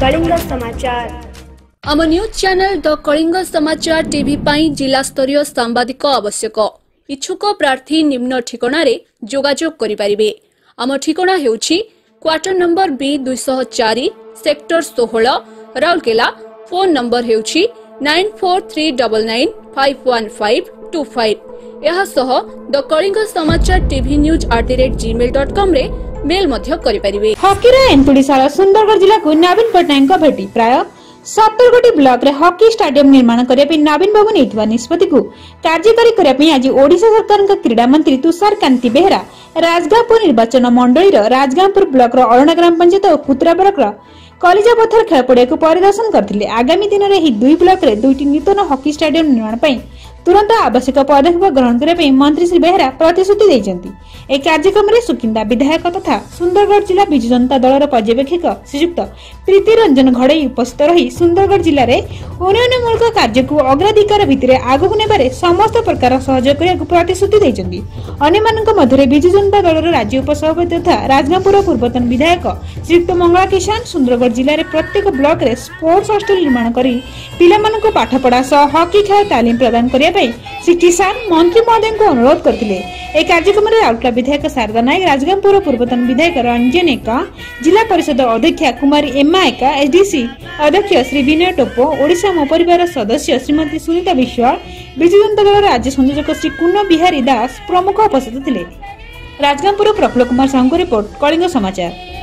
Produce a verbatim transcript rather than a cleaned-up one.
कलिंग समाचार। आम news channel the Kalinga Samachar TV पाई जिला स्तरीय सांबादिक आवश्यक। इच्छुक प्रार्थी निम्न ठिकाणा जोगाजोग करिपारिबे। आम ठिकाणा हेउछि क्वार्टर नंबर बी दो सौ चार सेक्टर सोलह राउरकेला। फोन नंबर हेउछि nine four three nine nine five one five two five. यह सह the Kalinga Samachar TV news at the rate Gmail dot com रे मेल मध्य करि परिबे। हॉकी रे एंतुड़ीशाला सुंदरगढ़ जिला को नवीन पटनायक भेटी प्राय सत्तर गोटी ब्लॉक रे हॉकी स्टेडियम निर्माण करिया पे नवीन बाबू नेइतबा निष्पत्ति को कार्यकारी करिया पे आज ओडिशा सरकार का क्रीडा मंत्री तुषार कांति बेहरा राजगांवपुर निर्वाचन मंडली रो राजगांवपुर ब्लॉक रो अरणा ग्राम पंचायत और कुतरा ब्लॉक रो कलिजा पत्थर खेल पड़िया को परिदर्शन करथिले। आगामी दिन रे ही दुई ब्लॉक रे दुईटी नूतन हॉकी स्टेडियम निर्माण पई तुरंत आवश्यक पदक्षेप ग्रहण करने मंत्री श्री बेहरा प्रतिश्रुति देइछन्ति। ए कार्यक्रम रे सुकिंदा विधायक तथा सुंदरगढ़ जिला बिजु जनता दल पर्यवेक्षक श्रीयुक्त प्रीति रंजन घड़ई उपस्थित रही सुंदरगढ़ जिले में उन्नयनमूलक कार्य को अग्राधिकार भितर आगक नेबारे समस्त प्रकार सहयोग करने प्रतिश्रुति देइछन्ति। अन्यमानक मध्य बिजु जनता दल राज्य उपसभापति तथा राजगांवपुर पूर्वतन विधायक श्रीयुक्त मंगला किसान सुंदरगढ़ जिले में प्रत्येक ब्लॉक रे स्पोर्ट्स हॉस्टल निर्माण करी पिलामानक पाठपढ़ा सह हॉकी खेल तालीम प्रदान करिया श्री किसान मंत्री महोदय को अनुरोध करथिले। ए कार्यक्रम में राउरकेला विधायक शारदा नायक, राजगांवपुर पूर्वतन विधायक रंजन एका, जिला परिषद अध्यक्षा कुमारी एम्मा एका, एसडीसी अध्यक्ष श्री विनय टोपो, ओडिशा मो परिवार सदस्य श्रीमती सुनीता विश्वाल, बिजु जनता दल राज्य संयोजक श्री कुन्न बिहारी दास प्रमुख उपस्थित थिले। राजगांवपुर प्रफुल्ल कुमार साहू रिपोर्ट, कलिंग समाचार।